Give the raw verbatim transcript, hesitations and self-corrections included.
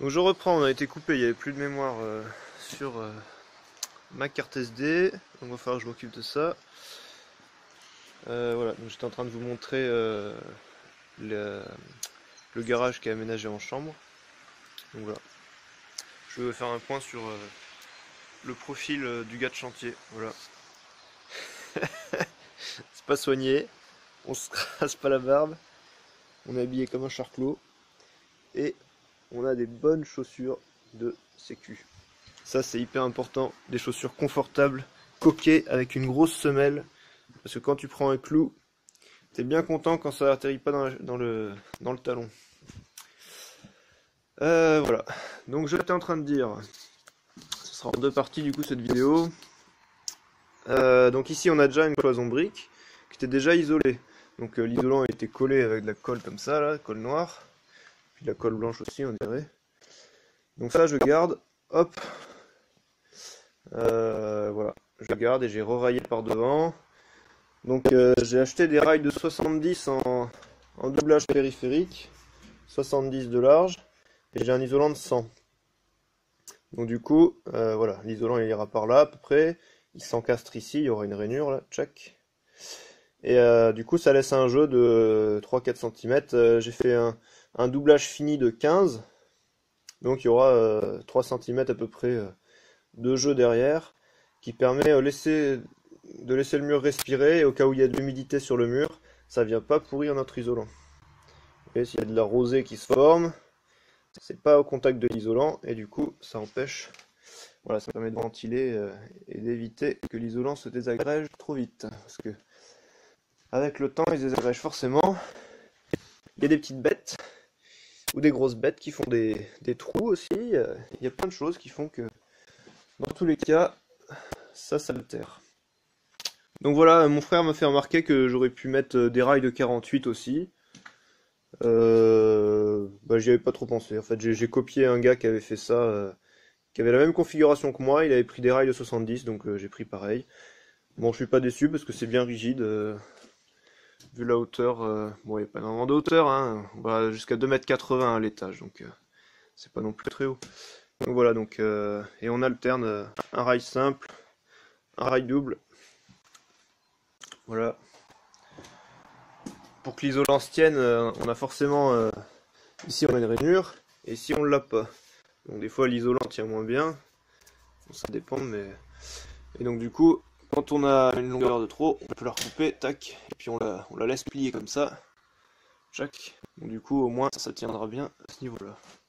Donc je reprends, on a été coupé, il n'y avait plus de mémoire euh, sur euh, ma carte S D, donc il va falloir que je m'occupe de ça. Euh, voilà, donc j'étais en train de vous montrer euh, le, le garage qui est aménagé en chambre. Donc voilà, je vais faire un point sur euh, le profil euh, du gars de chantier. Voilà, c'est pas soigné, on se rase pas la barbe, on est habillé comme un charclos et on a des bonnes chaussures de sécu. Ça c'est hyper important, des chaussures confortables, coquées avec une grosse semelle, parce que quand tu prends un clou, t'es bien content quand ça atterrit pas dans, la, dans, le, dans le talon. Euh, voilà, donc j'étais en train de dire, ce sera en deux parties du coup cette vidéo. Euh, donc ici on a déjà une cloison brique qui était déjà isolée. Donc euh, l'isolant a été collé avec de la colle comme ça, là, colle noire, puis de la colle blanche aussi on dirait. Donc ça je garde, hop, euh, voilà, je garde et j'ai re-raillé par devant. Donc euh, j'ai acheté des rails de soixante-dix en, en doublage périphérique, soixante-dix de large, et j'ai un isolant de cent. Donc du coup, euh, voilà, l'isolant il ira par là à peu près, il s'encastre ici, il y aura une rainure là, tchac. Et euh, du coup ça laisse un jeu de trois à quatre centimètres, euh, j'ai fait un, un doublage fini de quinze, donc il y aura euh, trois centimètres à peu près euh, de jeu derrière, qui permet euh, laisser... de laisser le mur respirer, et au cas où il y a de l'humidité sur le mur, ça vient pas pourrir notre isolant. Et s'il y a de la rosée qui se forme, c'est pas au contact de l'isolant, et du coup ça empêche, voilà, ça permet de ventiler euh, et d'éviter que l'isolant se désagrège trop vite, parce que avec le temps il se désagrège forcément. Il y a des petites bêtes, ou des grosses bêtes qui font des, des trous aussi, il y a plein de choses qui font que, dans tous les cas, ça s'altère. Donc voilà, mon frère m'a fait remarquer que j'aurais pu mettre des rails de quarante-huit aussi. Euh, bah, j'y avais pas trop pensé. En fait, j'ai copié un gars qui avait fait ça, euh, qui avait la même configuration que moi. Il avait pris des rails de soixante-dix, donc euh, j'ai pris pareil. Bon, je suis pas déçu parce que c'est bien rigide. Euh, vu la hauteur, euh, bon, il n'y a pas énormément de hauteur, hein. On va jusqu'à deux mètres quatre-vingts à l'étage, donc euh, c'est pas non plus très haut. Donc voilà, donc, euh, et on alterne euh, un rail simple, un rail double. Voilà. Pour que l'isolant se tienne, euh, on a forcément... Euh, ici on a une rainure, et ici on l'a pas. Donc des fois l'isolant tient moins bien. Ça dépend, mais... Et donc du coup, quand on a une longueur de trop, on peut la recouper, tac, et puis on la, on la laisse plier comme ça. Chac. Donc du coup, au moins, ça tiendra bien à ce niveau-là.